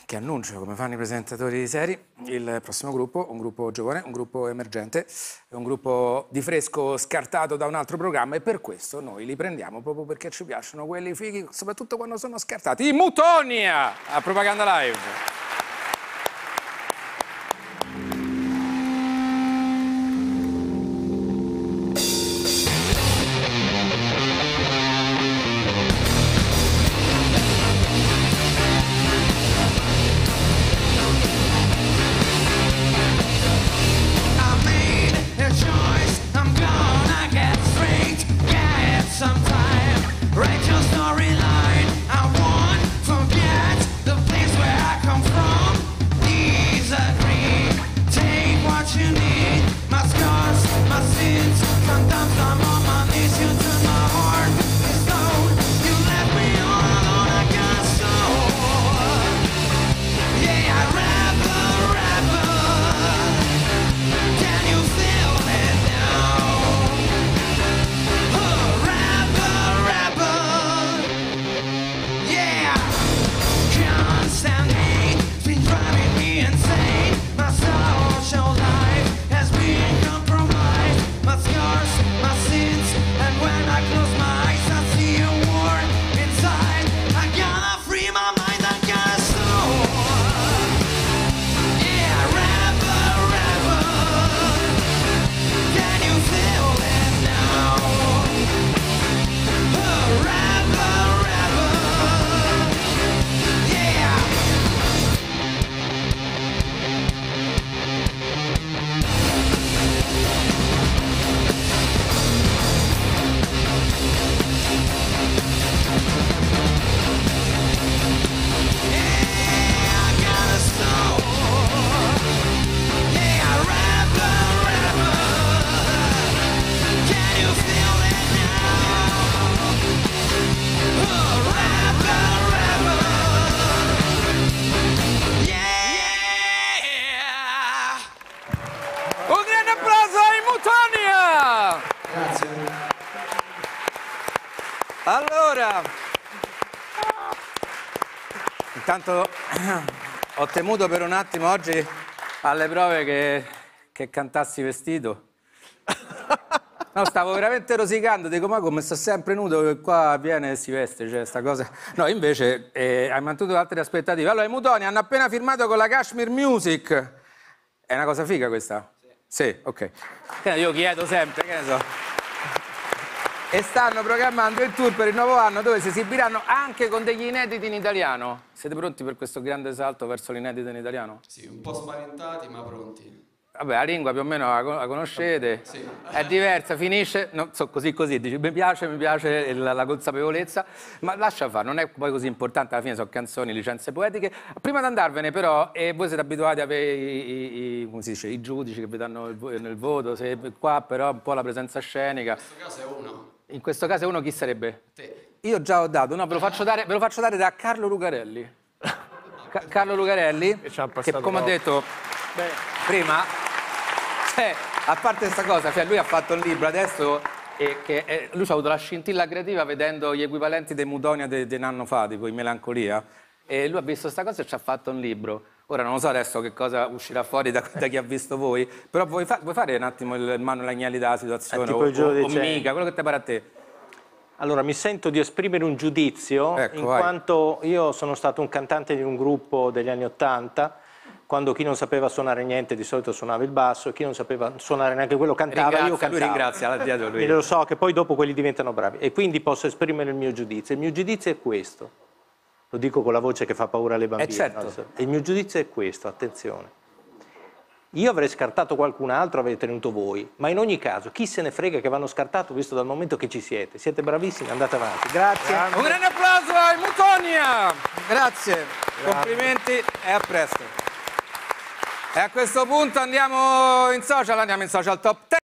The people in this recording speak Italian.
che annuncio, come fanno i presentatori seri, il prossimo gruppo, un gruppo giovane, un gruppo emergente, un gruppo di fresco scartato da un altro programma e per questo noi li prendiamo proprio perché ci piacciono quelli fighi, soprattutto quando sono scartati. I Mutonia a Propaganda Live. Allora, intanto ho temuto per un attimo oggi alle prove che cantassi vestito. No, stavo veramente rosicando, dico ma come sta sempre nudo che qua viene e si veste, cioè sta cosa. No, invece hai mantenuto altre aspettative. Allora, i Mutoni hanno appena firmato con la Kashmir Music. È una cosa figa questa? Sì, ok. Io chiedo sempre, che ne so. E stanno programmando il tour per il nuovo anno dove si esibiranno anche con degli inediti in italiano. Siete pronti per questo grande salto verso l'inedito in italiano? Sì, un po' spaventati ma pronti. Vabbè, la lingua più o meno la conoscete, sì. È diversa, finisce, non so, così, dici mi piace la consapevolezza, ma lascia fare, non è poi così importante, alla fine sono canzoni, licenze poetiche. Prima di andarvene però, e voi siete abituati a avere come si dice, i giudici che vi danno nel voto, se qua però un po' la presenza scenica. In questo caso è uno. In questo caso è uno, chi sarebbe? Te. Io già ho dato, no, ve lo faccio dare da Carlo Lucarelli. Carlo Lucarelli, che come ho detto prima, a parte questa cosa, cioè lui ha fatto un libro adesso e lui ha avuto la scintilla creativa vedendo gli equivalenti dei Mutonia di un anno fa, tipo in Melancolia, e lui ha visto questa cosa e ci ha fatto un libro. Ora non lo so adesso che cosa uscirà fuori da chi ha visto voi, però vuoi fare un attimo il Manuel Agnelli della situazione o mica, quello che ti pare a te? Allora, mi sento di esprimere un giudizio, ecco, in quanto io sono stato un cantante di un gruppo degli anni '80, quando chi non sapeva suonare niente di solito suonava il basso, e chi non sapeva suonare neanche quello cantava, io cantavo. Lui ringrazia, dietro lui. Lo so che poi dopo quelli diventano bravi, e quindi posso esprimere il mio giudizio. Il mio giudizio è questo, lo dico con la voce che fa paura alle bambine. Certo. No? Il mio giudizio è questo, attenzione. Io avrei scartato qualcun altro, avrei tenuto voi, ma in ogni caso chi se ne frega che vanno scartato visto dal momento che ci siete bravissimi, andate avanti, grazie. Un grande applauso ai Mutonia, grazie. Complimenti e a presto. E a questo punto andiamo in social top 10.